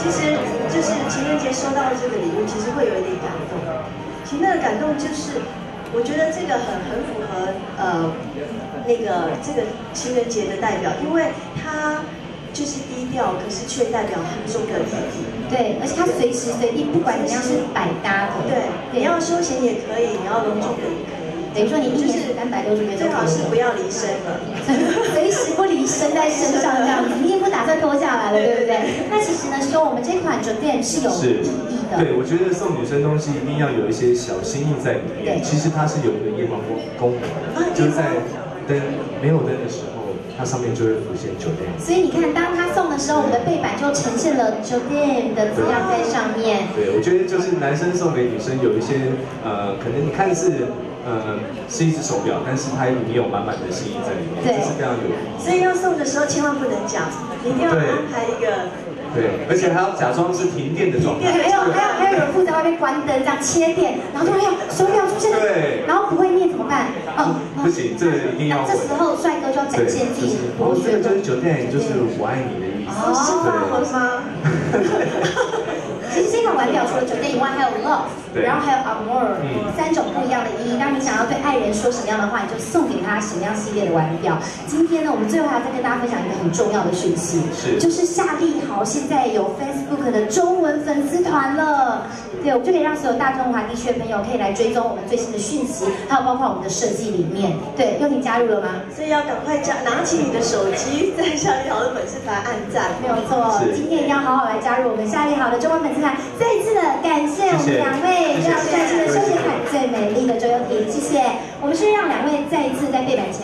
其实就是情人节收到这个礼物，其实会有一点感动。其实那个感动就是，我觉得这个很符合那个这个情人节的代表，因为它就是低调，可是却代表很重的意义。 对，而且它随时随地，不管怎样是百搭的。 对，你要休闲也可以，你要隆重的也可以。 等于说你1年360天最好是不要离身了， 随时不离身在身上这样子，你也不打算脱下来了，对不对？那其实呢，说我们这款Jordan是有意义的。 对，我觉得送女生东西一定要有一些小心意在里面。其实它是有一个夜光功能的，就是在灯没有灯的时候，它上面就会浮现Jordan。 所以你看，当他送的时候，我们的背板就呈现了Jordan的字样在上面。 对，我觉得就是男生送给女生有一些可能你看是。是一只手表，但是它里面有满满的心意在里面，这是非常有意义。 所以要送的时候千万不能讲，你一定要安排一个。 对，而且还要假装是停电的状态。 还有人负责外面关灯，这样切电，然后突然手表出现了，对，然后不会念怎么办？ 不行，这个一定要会。 这时候帅哥就要展现自己博学的。 就是Jordan，就是我爱你的意思。 是吗？ 其实这款腕表除了Jordan以外，还有 Love， 然后还有 Amour， 3种不一样的意义。当你想要对爱人说什么样的话，你就送给他什么样系列的腕表。今天呢，我们最后还要再跟大家分享一个很重要的讯息，就是夏利豪现在有 Facebook 的中文粉丝团了。对，我们就可以让所有大中华地区的朋友可以来追踪我们最新的讯息，还有包括我们的设计理念。对，佑婷加入了吗？ 所以要赶快拿起你的手机，在夏利豪的粉丝团按赞。 没有错，今天一定要好好来加入我们夏利豪的中文粉丝团。再一次的感谢我们2位让帅气的休闲款最美丽的周佑婷，谢谢。我们是让2位再一次在背板前。